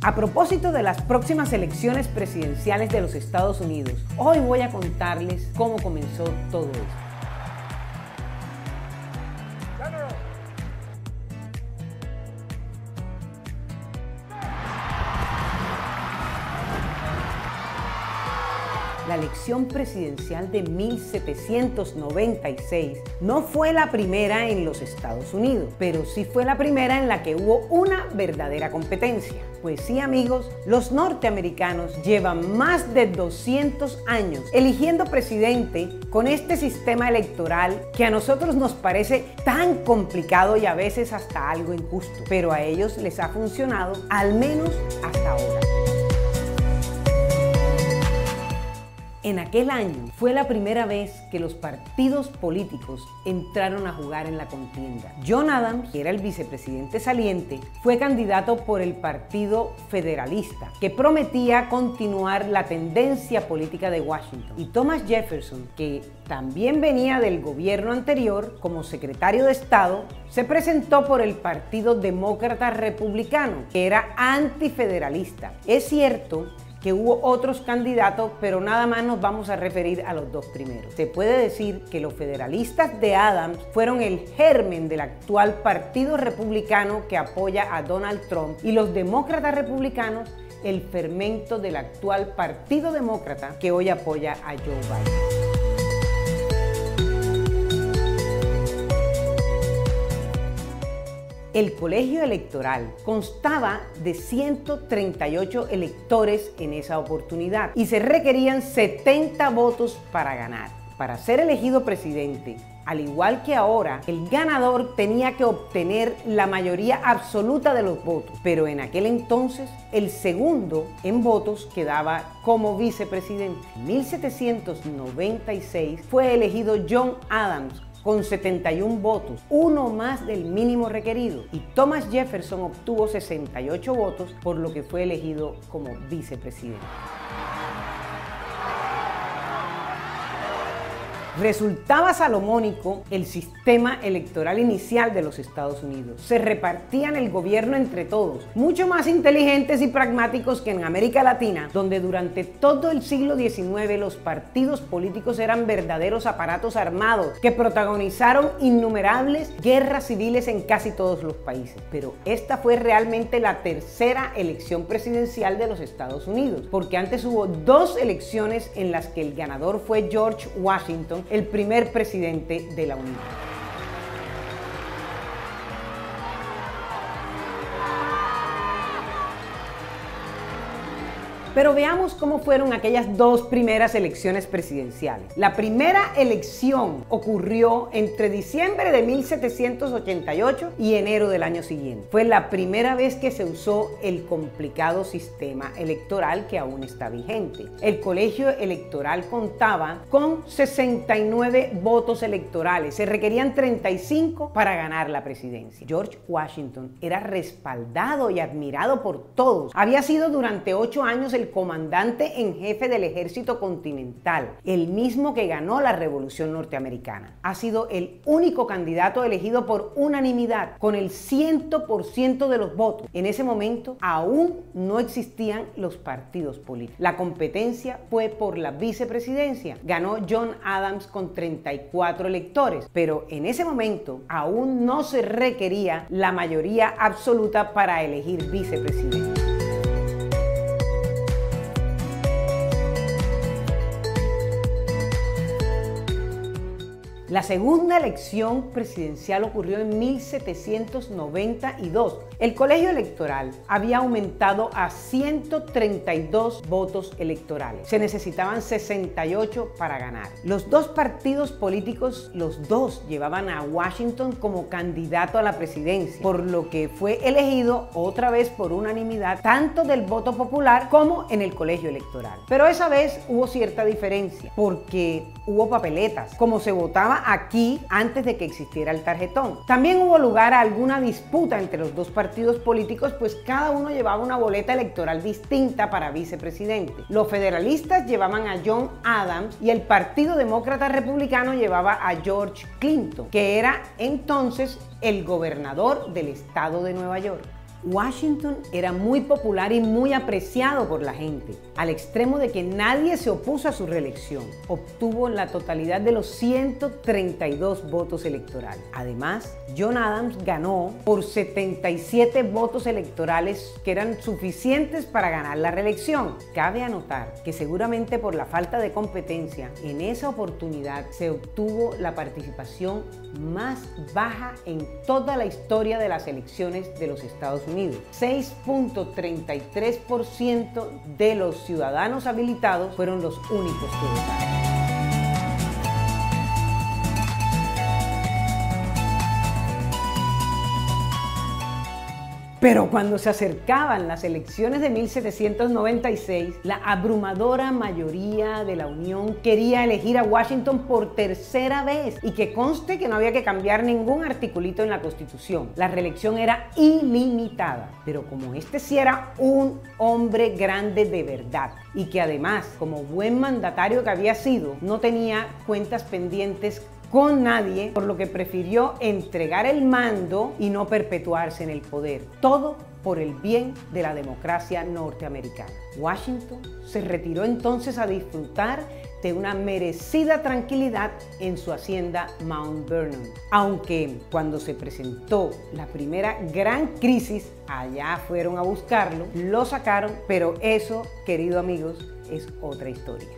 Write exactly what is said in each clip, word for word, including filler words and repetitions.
A propósito de las próximas elecciones presidenciales de los Estados Unidos, hoy voy a contarles cómo comenzó todo esto. La elección presidencial de mil setecientos noventa y seis no fue la primera en los Estados Unidos, pero sí fue la primera en la que hubo una verdadera competencia. Pues sí, amigos, los norteamericanos llevan más de doscientos años eligiendo presidente con este sistema electoral que a nosotros nos parece tan complicado y a veces hasta algo injusto, pero a ellos les ha funcionado, al menos hasta ahora. En aquel año fue la primera vez que los partidos políticos entraron a jugar en la contienda. John Adams, que era el vicepresidente saliente, fue candidato por el Partido Federalista, que prometía continuar la tendencia política de Washington. Y Thomas Jefferson, que también venía del gobierno anterior como secretario de Estado, se presentó por el Partido Demócrata Republicano, que era antifederalista. Es cierto que hubo otros candidatos, pero nada más nos vamos a referir a los dos primeros. Se puede decir que los federalistas de Adams fueron el germen del actual Partido Republicano que apoya a Donald Trump, y los demócratas republicanos el fermento del actual Partido Demócrata que hoy apoya a Joe Biden. El colegio electoral constaba de ciento treinta y ocho electores en esa oportunidad y se requerían setenta votos para ganar. Para ser elegido presidente, al igual que ahora, el ganador tenía que obtener la mayoría absoluta de los votos, pero en aquel entonces el segundo en votos quedaba como vicepresidente. En mil setecientos noventa y seis fue elegido John Adams con setenta y un votos, uno más del mínimo requerido, y Thomas Jefferson obtuvo sesenta y ocho votos, por lo que fue elegido como vicepresidente. Resultaba salomónico el sistema electoral inicial de los Estados Unidos. Se repartían el gobierno entre todos, mucho más inteligentes y pragmáticos que en América Latina, donde durante todo el siglo diecinueve los partidos políticos eran verdaderos aparatos armados que protagonizaron innumerables guerras civiles en casi todos los países. Pero esta fue realmente la tercera elección presidencial de los Estados Unidos, porque antes hubo dos elecciones en las que el ganador fue George Washington, el primer presidente de la Unión. Pero veamos cómo fueron aquellas dos primeras elecciones presidenciales. La primera elección ocurrió entre diciembre de mil setecientos ochenta y ocho y enero del año siguiente. Fue la primera vez que se usó el complicado sistema electoral que aún está vigente. El colegio electoral contaba con sesenta y nueve votos electorales. Se requerían treinta y cinco para ganar la presidencia. George Washington era respaldado y admirado por todos. Había sido durante ocho años el comandante en jefe del ejército continental, el mismo que ganó la Revolución Norteamericana. Ha sido el único candidato elegido por unanimidad, con el cien por ciento de los votos. En ese momento aún no existían los partidos políticos. La competencia fue por la vicepresidencia. Ganó John Adams con treinta y cuatro electores, pero en ese momento aún no se requería la mayoría absoluta para elegir vicepresidente. La segunda elección presidencial ocurrió en mil setecientos noventa y dos. El colegio electoral había aumentado a ciento treinta y dos votos electorales. Se necesitaban sesenta y ocho para ganar. Los dos partidos políticos, los dos llevaban a Washington como candidato a la presidencia, por lo que fue elegido otra vez por unanimidad, tanto del voto popular como en el colegio electoral. Pero esa vez hubo cierta diferencia, porque hubo papeletas, como se votaba aquí antes de que existiera el tarjetón. También hubo lugar a alguna disputa entre los dos partidos políticos, pues cada uno llevaba una boleta electoral distinta para vicepresidente. Los federalistas llevaban a John Adams y el Partido Demócrata Republicano llevaba a George Clinton, que era entonces el gobernador del estado de Nueva York. Washington era muy popular y muy apreciado por la gente, al extremo de que nadie se opuso a su reelección. Obtuvo la totalidad de los ciento treinta y dos votos electorales. Además, John Adams ganó por setenta y siete votos electorales que eran suficientes para ganar la reelección. Cabe anotar que seguramente por la falta de competencia, en esa oportunidad se obtuvo la participación más baja en toda la historia de las elecciones de los Estados Unidos. seis punto treinta y tres por ciento de los ciudadanos habilitados fueron los únicos que votaron. Pero cuando se acercaban las elecciones de mil setecientos noventa y seis, la abrumadora mayoría de la Unión quería elegir a Washington por tercera vez, y que conste que no había que cambiar ningún articulito en la Constitución. La reelección era ilimitada, pero como este sí era un hombre grande de verdad, y que además, como buen mandatario que había sido, no tenía cuentas pendientes con nadie, por lo que prefirió entregar el mando y no perpetuarse en el poder. Todo por el bien de la democracia norteamericana. Washington se retiró entonces a disfrutar de una merecida tranquilidad en su hacienda Mount Vernon. Aunque cuando se presentó la primera gran crisis, allá fueron a buscarlo, lo sacaron, pero eso, queridos amigos, es otra historia.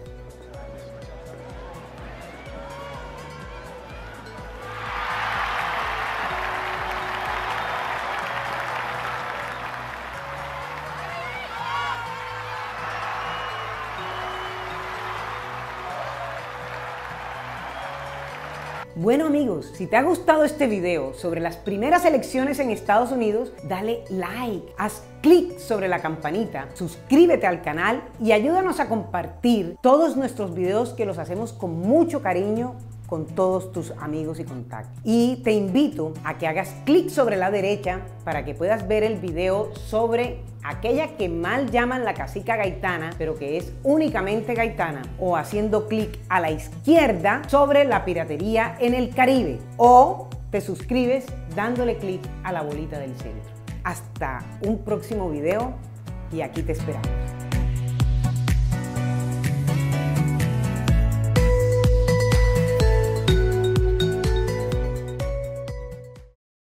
Bueno amigos, si te ha gustado este video sobre las primeras elecciones en Estados Unidos, dale like, haz clic sobre la campanita, suscríbete al canal y ayúdanos a compartir todos nuestros videos, que los hacemos con mucho cariño con todos tus amigos y contactos. Y te invito a que hagas clic sobre la derecha para que puedas ver el video sobre aquella que mal llaman la cacica gaitana, pero que es únicamente gaitana, o haciendo clic a la izquierda sobre la piratería en el Caribe, o te suscribes dándole clic a la bolita del centro. Hasta un próximo video y aquí te esperamos.